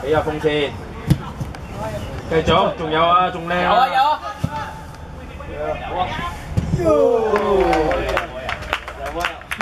俾阿風先，繼續，仲有啊，仲靚啊！ 有啊！有啊！